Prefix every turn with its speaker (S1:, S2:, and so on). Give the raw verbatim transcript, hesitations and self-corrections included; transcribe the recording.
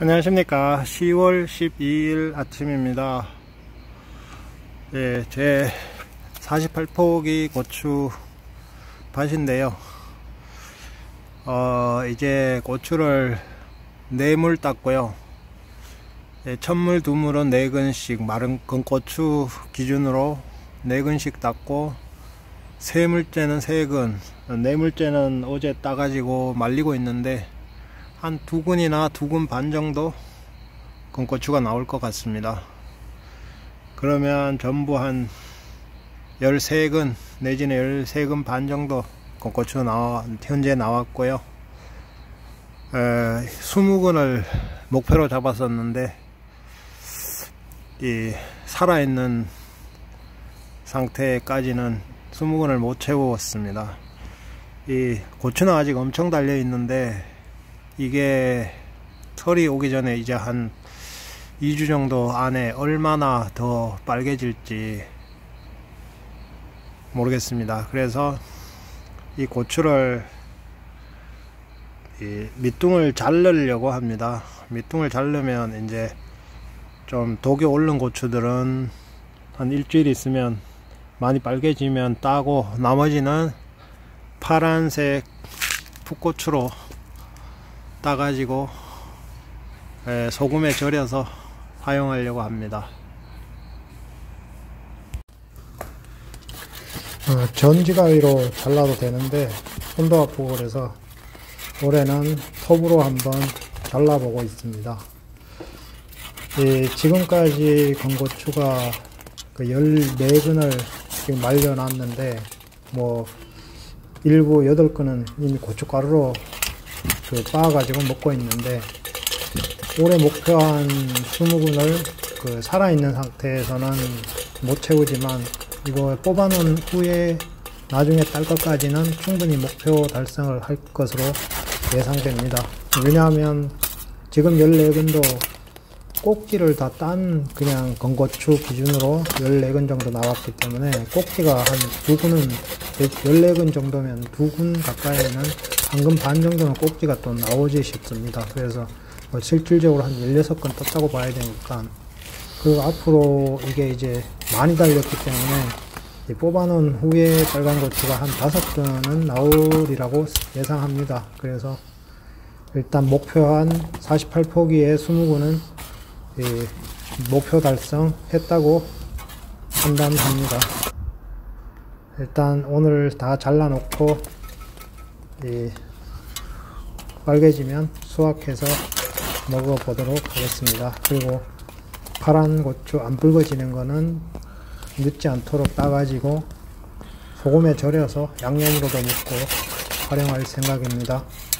S1: 안녕하십니까. 시월 십이일 아침입니다. 예, 제 사십팔 포기 고추 밭인데요. 어, 이제 고추를 네 물 땄고요. 예, 첫물, 두물은 네 근씩, 마른 건고추 기준으로 네 근씩 땄고, 세 물째는 세 근, 네 물째는 어제 따가지고 말리고 있는데, 한 두 근이나 두 근 반 정도 건고추가 나올 것 같습니다. 그러면 전부 한 열세 근 내지는 열세 근 반 정도 건고추 나와, 현재 나왔고요. 에, 이십 근을 목표로 잡았었는데 이 살아있는 상태까지는 이십 근을 못 채웠습니다. 이 고추는 아직 엄청 달려 있는데 이게 털이 오기 전에 이제 한 이 주 정도 안에 얼마나 더 빨개질지 모르겠습니다. 그래서 이 고추를 이 밑둥을 자르려고 합니다. 밑둥을 자르면 이제 좀 독이 오른 고추들은 한 일주일 있으면 많이 빨개지면 따고, 나머지는 파란색 풋고추로 따가지고 에, 소금에 절여서 사용하려고 합니다. 어, 전지가위로 잘라도 되는데 손도 아프고 그래서 올해는 톱으로 한번 잘라보고 있습니다. 예, 지금까지 건고추가 그 열네 근을 지금 말려놨는데, 뭐 일부 여덟 근은 이미 고춧가루로 그 빻아가지고 먹고 있는데, 올해 목표한 이십 근을 그 살아있는 상태에서는 못 채우지만 이거 뽑아놓은 후에 나중에 딸 것까지는 충분히 목표 달성을 할 것으로 예상됩니다. 왜냐하면 지금 열네 근도 꼭지를 다 딴 그냥 건고추 기준으로 열네 근 정도 나왔기 때문에 꼭지가 한 두 근은, 열네 근 정도면 두 근 가까이는 한 근 반 정도는 꼭지가 또 나오지 싶습니다. 그래서 뭐 실질적으로 한 열여섯 근 떴다고 봐야 되니까, 그리고 앞으로 이게 이제 많이 달렸기 때문에 뽑아놓은 후에 빨간 고추가 한 다섯 근은 나오리라고 예상합니다. 그래서 일단 목표한 사십팔 포기의 이십 근은 예, 목표 달성했다고 판단합니다. 일단 오늘 다 잘라놓고 예, 빨개지면 수확해서 먹어보도록 하겠습니다. 그리고 파란 고추 안 붉어지는 거는 늦지 않도록 따가지고 소금에 절여서 양념으로도 먹고 활용할 생각입니다.